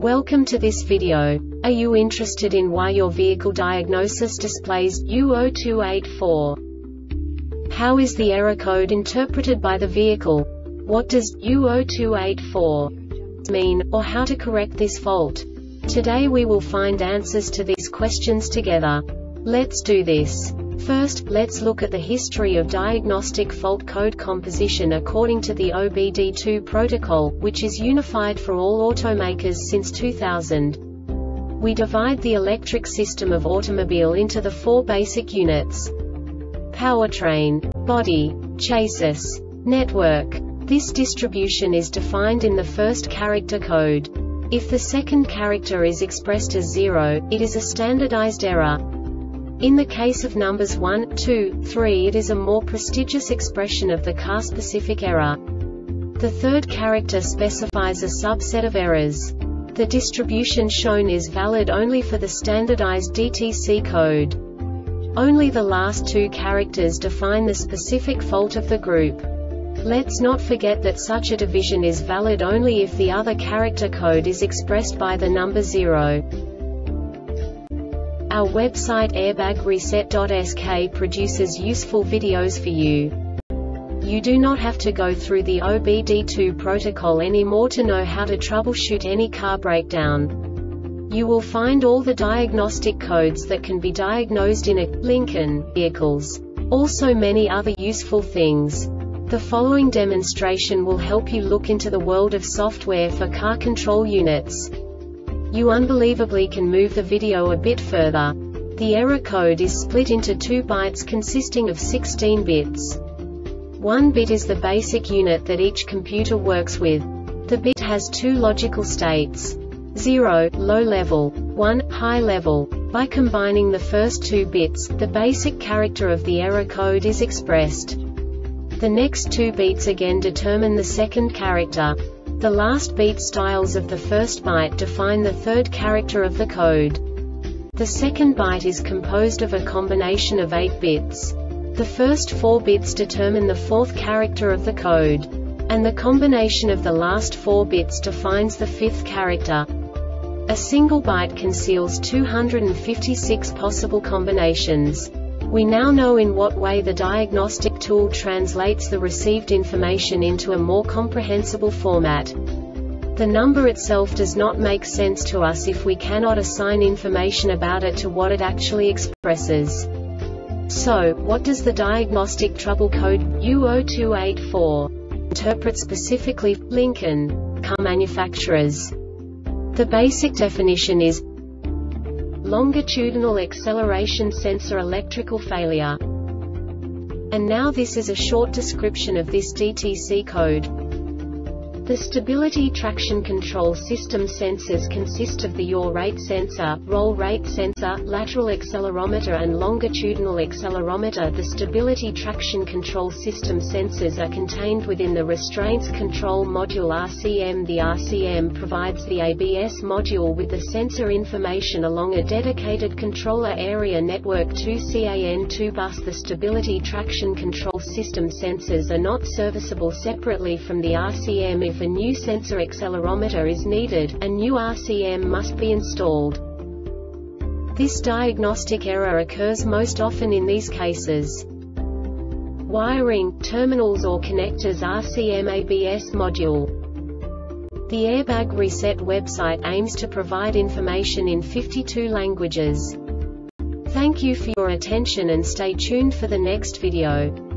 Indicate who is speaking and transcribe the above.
Speaker 1: Welcome to this video. Are you interested in why your vehicle diagnosis displays U0284? How is the error code interpreted by the vehicle? What does U0284 mean, or how to correct this fault? Today we will find answers to these questions together. Let's do this. First, let's look at the history of diagnostic fault code composition according to the OBD2 protocol, which is unified for all automakers since 2000. We divide the electric system of automobile into the four basic units: powertrain, body, chassis, network. This distribution is defined in the first character code. If the second character is expressed as 0, it is a standardized error. In the case of numbers 1, 2, 3, it is a more prestigious expression of the car-specific error. The third character specifies a subset of errors. The distribution shown is valid only for the standardized DTC code. Only the last two characters define the specific fault of the group. Let's not forget that such a division is valid only if the other character code is expressed by the number 0. Our website airbagreset.sk produces useful videos for you. You do not have to go through the OBD2 protocol anymore to know how to troubleshoot any car breakdown. You will find all the diagnostic codes that can be diagnosed in a Lincoln vehicles. Also many other useful things. The following demonstration will help you look into the world of software for car control units. You unbelievably can move the video a bit further. The error code is split into 2 bytes consisting of 16 bits. 1 bit is the basic unit that each computer works with. The bit has 2 logical states: 0, low level, 1, high level. By combining the first 2 bits, the basic character of the error code is expressed. The next 2 beats again determine the second character. The last beat styles of the first byte define the third character of the code. The second byte is composed of a combination of 8 bits. The first 4 bits determine the fourth character of the code. And the combination of the last 4 bits defines the fifth character. A single byte conceals 256 possible combinations. We now know in what way the diagnostic tool translates the received information into a more comprehensible format. The number itself does not make sense to us if we cannot assign information about it to what it actually expresses. So, what does the diagnostic trouble code U0284 interpret specifically for Lincoln car manufacturers? The basic definition is longitudinal acceleration sensor electrical failure. And now this is a short description of this DTC code. The stability traction control system sensors consist of the yaw rate sensor, roll rate sensor, lateral accelerometer and longitudinal accelerometer. The stability traction control system sensors are contained within the restraints control module RCM. The RCM provides the ABS module with the sensor information along a dedicated controller area network 2CAN2 bus. The stability traction control system sensors are not serviceable separately from the RCM. If a new sensor accelerometer is needed, a new RCM must be installed. This diagnostic error occurs most often in these cases: wiring, terminals or connectors, RCM ABS module. The Airbag Reset website aims to provide information in 52 languages. Thank you for your attention and stay tuned for the next video.